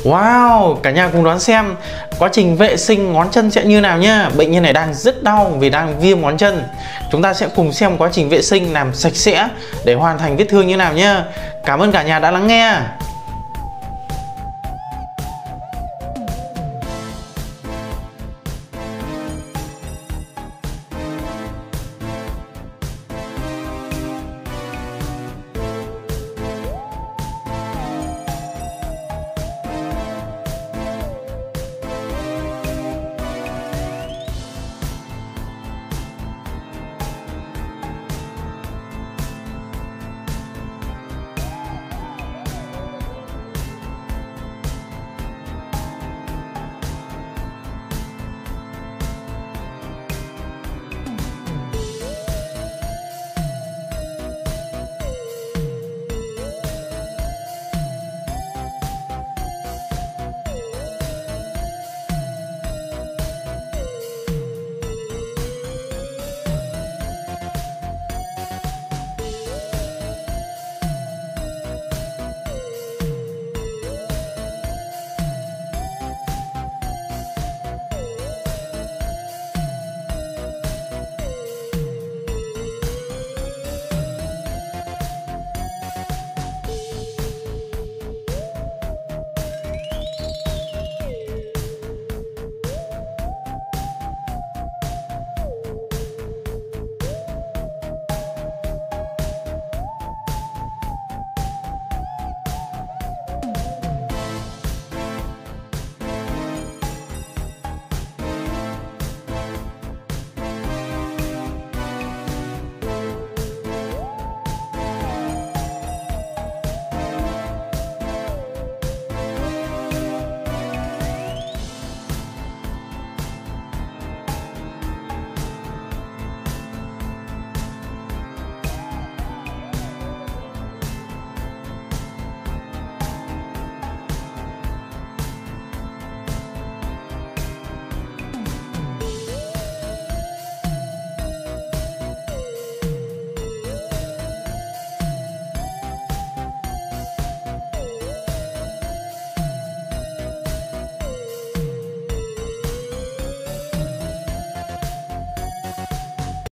Wow, cả nhà cùng đoán xem quá trình vệ sinh ngón chân sẽ như nào nhá. Bệnh nhân này đang rất đau vì đang viêm ngón chân. Chúng ta sẽ cùng xem quá trình vệ sinh làm sạch sẽ để hoàn thành vết thương như nào nhá. Cảm ơn cả nhà đã lắng nghe.